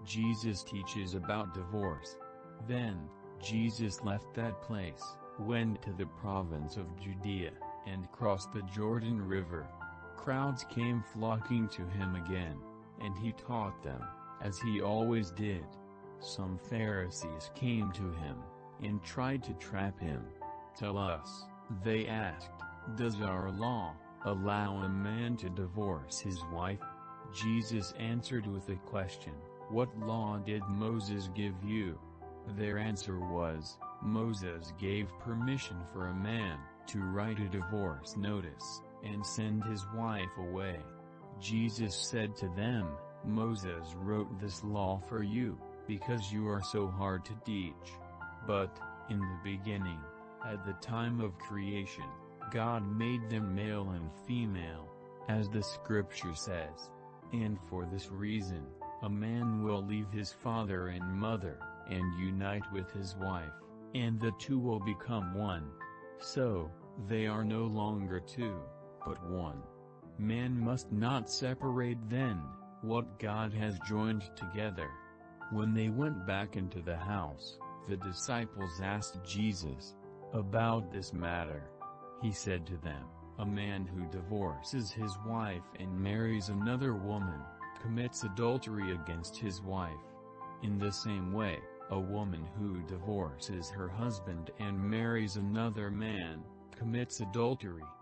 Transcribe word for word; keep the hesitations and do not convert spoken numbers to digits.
Jesus teaches about divorce. Then, Jesus left that place, went to the province of Judea, and crossed the Jordan River. Crowds came flocking to him again, and he taught them, as he always did. Some Pharisees came to him, and tried to trap him. "Tell us," they asked, "does our law allow a man to divorce his wife?" Jesus answered with a question, "What law did Moses give you?" Their answer was, "Moses gave permission for a man to write a divorce notice, and send his wife away." Jesus said to them, "Moses wrote this law for you, because you are so hard to teach. But, in the beginning, at the time of creation, God made them male and female, as the scripture says. And for this reason, a man will leave his father and mother, and unite with his wife, and the two will become one. So, they are no longer two, but one. Man must not separate then, what God has joined together." When they went back into the house, the disciples asked Jesus about this matter. He said to them, "A man who divorces his wife and marries another woman, commits adultery against his wife. In the same way, a woman who divorces her husband and marries another man, commits adultery